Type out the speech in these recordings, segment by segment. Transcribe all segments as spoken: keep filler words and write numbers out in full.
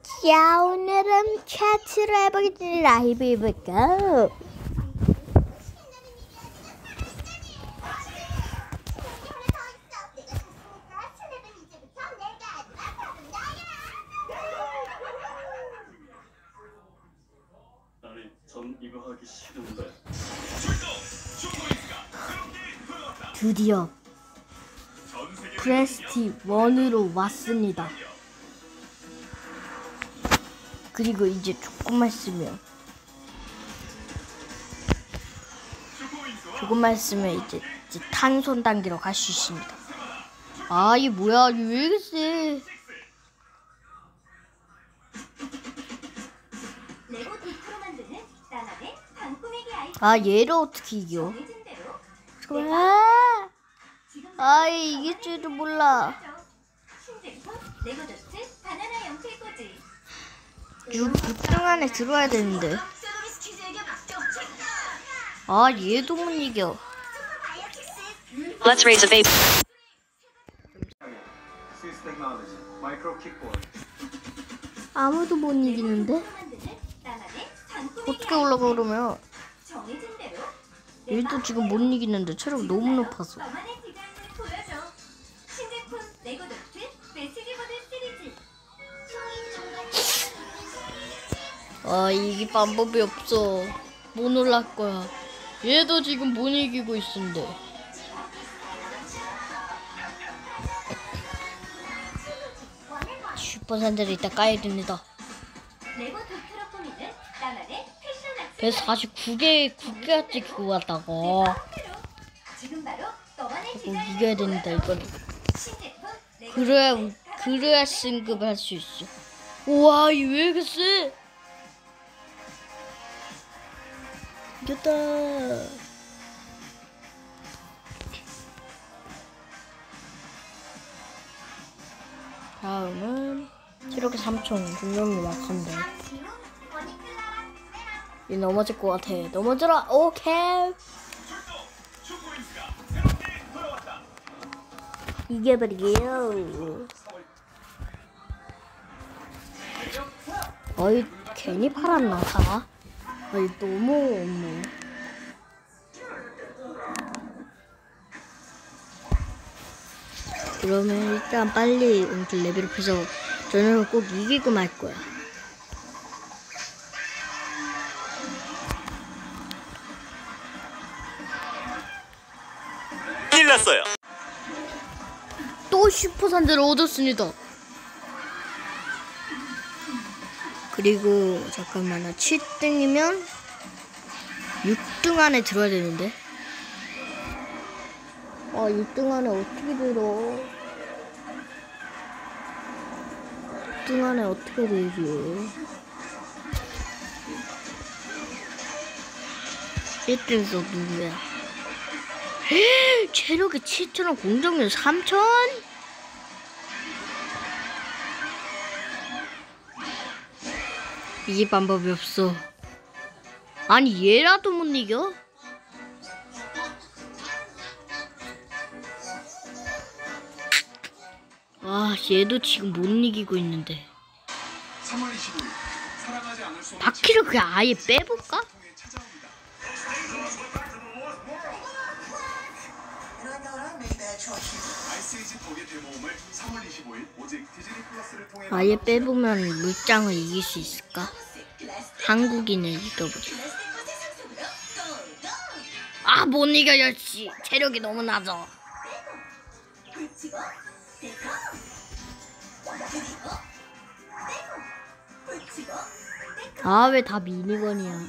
자, 오늘은 차트를 해보겠습니다. 라이브 해볼까? 전 이거 하기 싫은데. 드디어 프레스티 원으로 왔습니다. 그리고 이제 조금만 쓰면 조금만 쓰면 이제, 이제 탄손 단계로 갈 수 있습니다. 아, 이 뭐야? 이왜 이렇게 세? 아, 얘를 어떻게 이겨? 아, 아, 이길 줄도 몰라. 육 등 안에 들어와야 되는데. 아, 얘도 못 이겨. Let's raise a baby. 아무도 못 이기는데? 어떻게 올라가 그러면? 얘도 지금 못 이기는데 체력 너무 높아서. 아, 이게 방법이 없어. 못 올라갈 거야. 얘도 지금 못 이기고 있는데. 슈퍼산들이 이따 까야 됩니다. 백사십구 개, 구 개까지 그거 왔다고. 이거 이겨야 된다, 이거는. 그래야, 그래야 승급을 할 수 있어. 우와, 이 왜 이렇게 세? 이겼다. 다음은 체력이 삼천, 공격이 막한데. 얘 넘어질 것 같아. 넘어져라. 오케이. 이겨버리게요. 어이, 괜히 팔았나 다? 어이, 너무 없네. 그러면 일단 빨리 옹길 레벨업해서 저녁을 꼭 이기고 말 거야. 큰일 났어요. 또 슈퍼산들을 얻었습니다. 그리고 잠깐만, 칠 등이면 육 등 안에 들어야 되는데. 아, 육 등 안에 어떻게 들어? 육 등 안에 어떻게 되지? 일 등석 누구야? 헤, 체력이 칠천, 공격력 삼천? 이게 방법이 없어. 아니, 얘라도 못 이겨? 아, 얘도 지금 못 이기고 있는데. 바퀴를 그냥 아예 빼볼까? 아예 빼보면 물장을 이길 수 있을까? 한국인을 이겨보자. 아, 못 이겨, 역시. 체력이 너무 낮아. 아, 왜 다 미니건이야.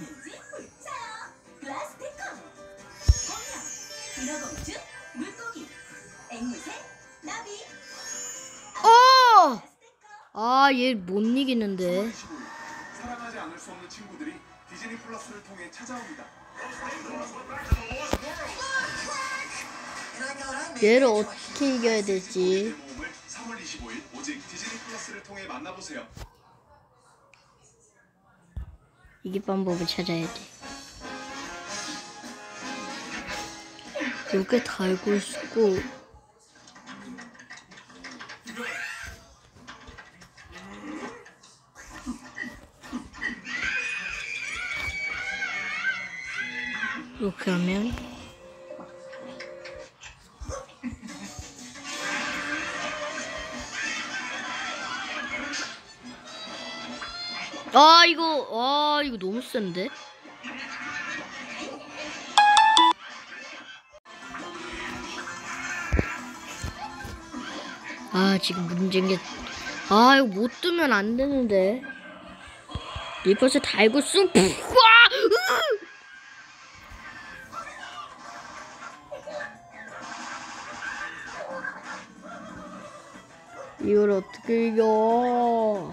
어! 아, 얘 못 이기는데. 사랑하지 않을 수 없는 친구들이 디즈니 플러스를 통해 찾아옵니다. 얘를 어떻게 이겨야 되지? 삼월 이십오일 오직 디즈니 플러스를 통해 만나보세요. 이게 방법을 찾아야 돼. 여기 다 알고 있고. 이렇게 하면 아 이거 아 이거 너무 센데. 아 지금 문제인 게 아 이거 못 뜨면 안 되는데. 이 벌써 달고 쑥 와! 이걸 어떻게 이겨?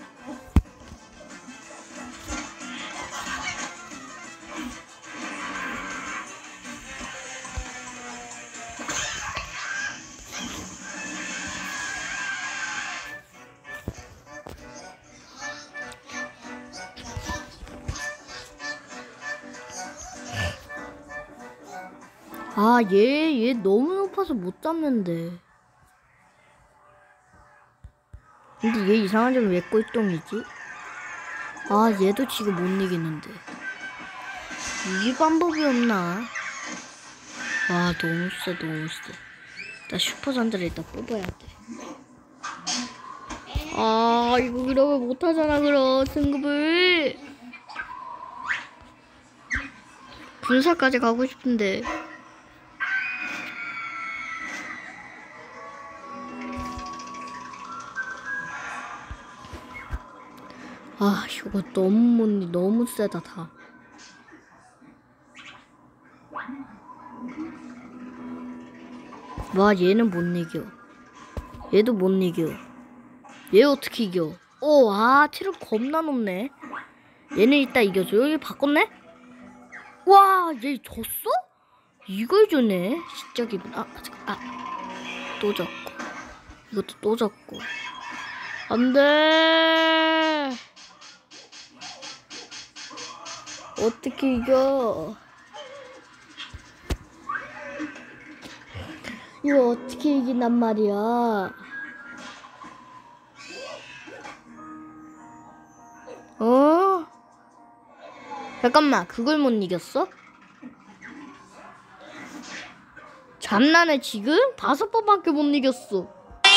아, 얘, 얘 너무 높아서 못 잡는데. 근데 얘 이상한 점이 왜 꼴등이지? 아, 얘도 지금 못 이기는데. 이길 방법이 없나? 아, 너무 세, 너무 세. 나 슈퍼산드를 일단 뽑아야 돼. 아, 이거 그러면 못하잖아, 그럼, 승급을. 분사까지 가고 싶은데. 아, 이거 너무 못, 너무 세다, 다. 와, 얘는 못 이겨. 얘도 못 이겨. 얘 어떻게 이겨? 오, 아, 체력 겁나 높네. 얘는 이따 이겨줘. 여기 바꿨네? 와, 얘 졌어? 이걸 주네. 진짜 기분. 아, 잠깐. 아, 또 졌고. 이것도 또 졌고. 안 돼. 어떻게 이겨? 이거 어떻게 이긴단 말이야? 어? 잠깐만, 그걸 못 이겼어? 장난해 지금? 다섯 번밖에 못 이겼어.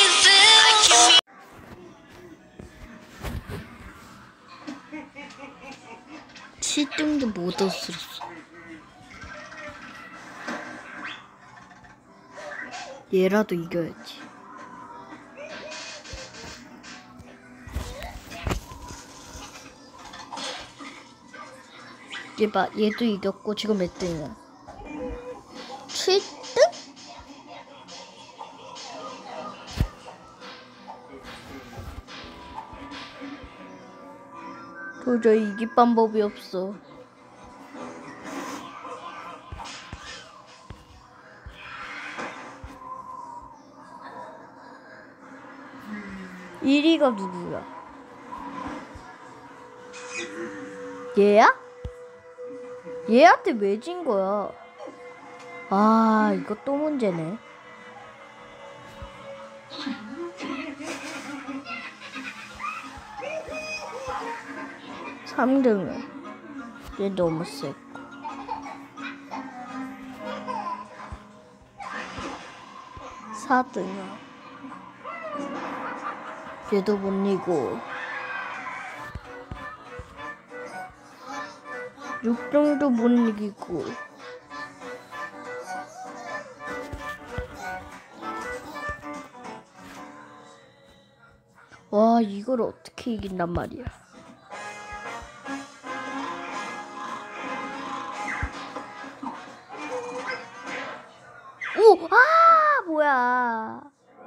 칠 등도 못 얻었어. 얘라도 이겨야지. 얘 봐, 얘도 이겼고 지금 몇 등이야? 칠 등? 도저히 이길 방법이 없어. 일 위가 누구야? 얘야? 얘한테 왜 진 거야? 아, 이거 또 문제네. 삼 등은 얘 너무 세고. 사 등은 얘도 못 이고. 육 등도 못 이기고. 와, 이걸 어떻게 이긴단 말이야. 오! 아! 뭐야.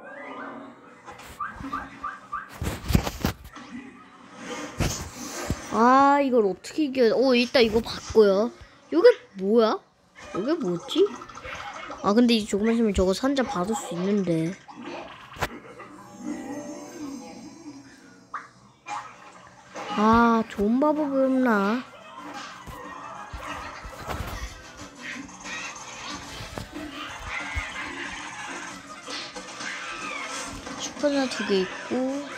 아, 이걸 어떻게 이겨. 오, 이따 이거 바꿔요. 이게 뭐야? 이게 뭐지? 아, 근데 이제 조금만 있으면 저거 산자 받을 수 있는데. 아, 좋은 방법이 없나? 슈퍼나 두 개 있고.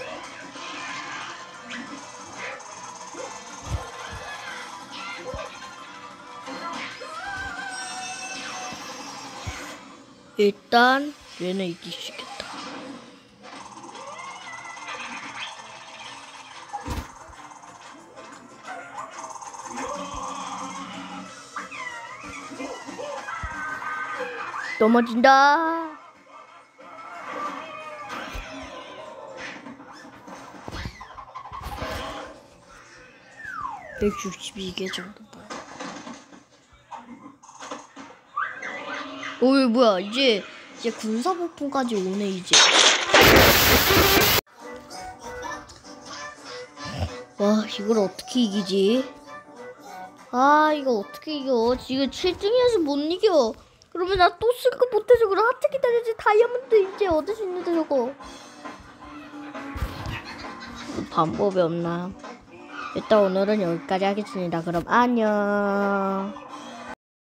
일단 얘는 이길 수 있겠다. 넘어진다. 백육십이 개 정도. 오, 이거 뭐야? 이제 이제 군사폭풍까지 오네 이제. 와, 이걸 어떻게 이기지? 아, 이거 어떻게 이겨? 지금 칠 등이어서 못 이겨. 그러면 나 또 승급 못해서 그럼 하트 기다려야지. 다이아몬드 이제 얻을 수 있는데 저거. 방법이 없나? 일단 오늘은 여기까지 하겠습니다. 그럼 안녕.